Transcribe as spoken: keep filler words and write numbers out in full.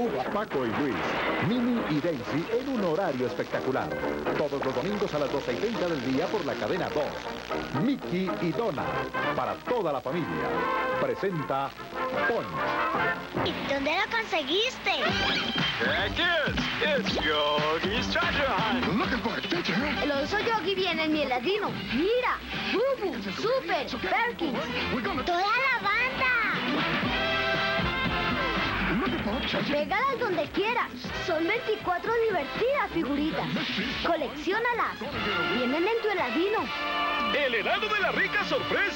Uva, Paco y Luis, Mini y Daisy en un horario espectacular. Todos los domingos a las doce y treinta del día por la cadena dos. Mickey y Donna, para toda la familia. Presenta Punch. ¿Y dónde lo conseguiste? There it is. It's Yogi's Treasure Hunt. Looking for a treasure hunt. El oso Yogi viene en mi heladino. Mira, Bubu, Super, Perkins. ¡Toda la banda! Looking for a treasure. Pégalas donde quieras. Son veinticuatro divertidas figuritas. Colecciónalas. Vienen en tu heladino. El helado de la rica sorpresa.